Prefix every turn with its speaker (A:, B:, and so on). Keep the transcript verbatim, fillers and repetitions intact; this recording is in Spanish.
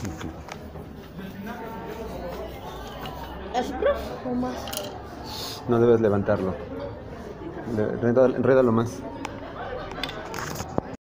A: ¿Así, prof? ¿O más?
B: No debes levantarlo. Le- enrédalo enrédalo más.